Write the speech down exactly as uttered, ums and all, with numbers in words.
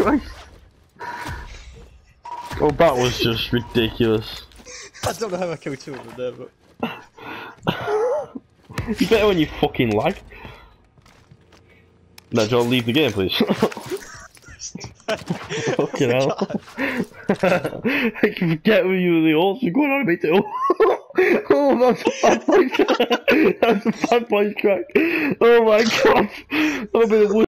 Christ. Oh, that was just ridiculous. I don't know how I killed two of them there, but... You better when you fucking lag. No, John, leave the game, please. Fucking hell. I can forget when you were the also going on a bit too. Oh, that's a bad voice. That's a bad voice crack. Oh my god. That'll be the worst.